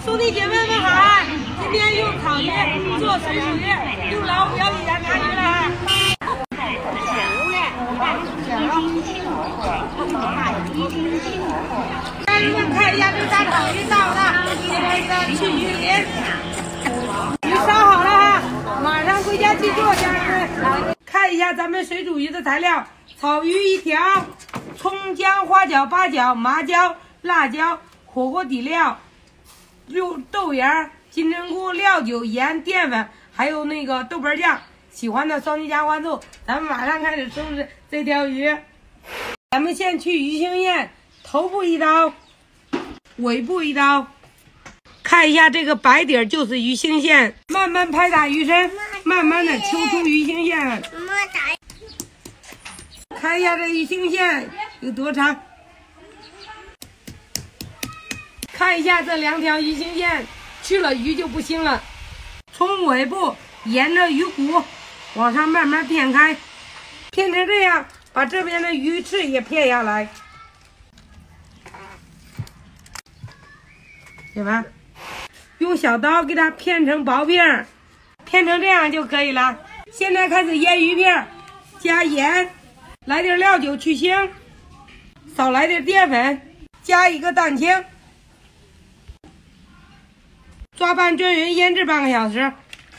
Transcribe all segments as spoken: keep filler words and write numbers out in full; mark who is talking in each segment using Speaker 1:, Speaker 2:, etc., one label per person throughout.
Speaker 1: 兄弟姐妹们好！今天用草鱼做水煮鱼，用老虎要给大家鱼了。家人们看一下这大草鱼大不大？现在在去鱼鳞，鱼烧好了哈，马上回家去做。家人们看一下咱们水煮鱼的材料：草鱼一条，葱姜花椒八角，麻椒、辣椒、火锅底料。肉豆芽、金针菇、料酒、盐、淀粉，还有那个豆瓣酱，喜欢的双击加关注。咱们马上开始收拾这条鱼。咱们先去鱼腥叶，头部一刀，尾部一刀。看一下这个白底儿就是鱼腥线，慢慢拍打鱼身，慢慢的抽出鱼腥线。妈妈打。看一下这鱼腥线有多长。看一下这两条鱼腥线，去了鱼就不腥了。从尾部沿着鱼骨往上慢慢片开，片成这样，把这边的鱼翅也片下来，对吧？用小刀给它片成薄片，片成这样就可以了。现在开始腌鱼片，加盐，来点料酒去腥，少来点淀粉，加一个蛋清。抓拌均匀，腌制半个小时。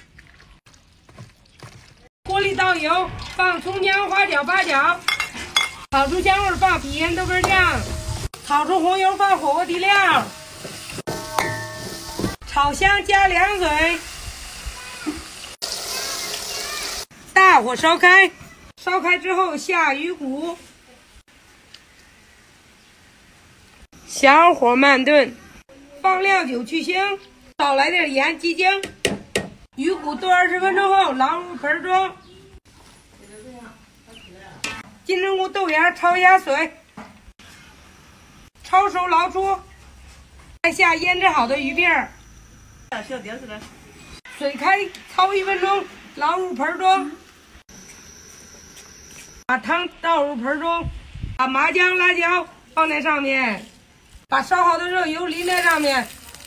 Speaker 1: 锅里倒油，放葱姜花椒八角，炒出香味放郫县豆瓣酱，炒出红油放火锅底料，炒香加凉水，大火烧开，烧开之后下鱼骨，小火慢炖，放料酒去腥。少来点盐鸡精，鱼骨炖二十分钟后捞入盆中。金针菇豆芽焯一下水，焯熟捞出，再下腌制好的鱼片。水开焯一分钟，捞入盆中。把汤倒入盆中，把麻姜、辣椒放在上面，把烧好的肉油淋在上面。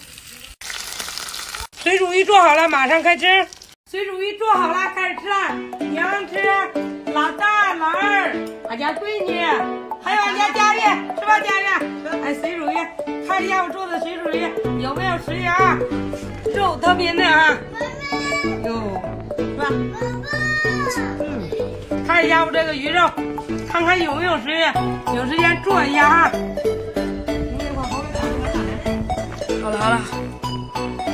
Speaker 1: 水煮鱼做好了，马上开吃。水煮鱼做好了，开始吃了。娘吃，老大、老二，俺家闺女，还有俺家家人，是吧，家人？哎，水煮鱼，看一下我做的水煮鱼有没有食欲啊？肉特别嫩啊，哟，是吧？嗯，看一下我这个鱼肉，看看有没有食欲，有时间做一下啊。好了好了。